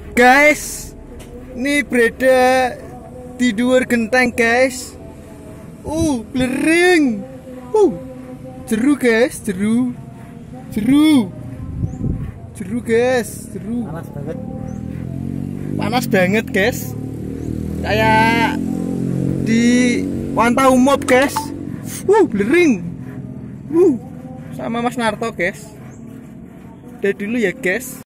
Guys, ini berada di luar genteng guys. Blering. Jeru guys, jeru guys, jeru. Panas banget guys. Kayak di Wantau Mob guys. Blering. Sama Mas Narto guys. Udah dulu ya guys.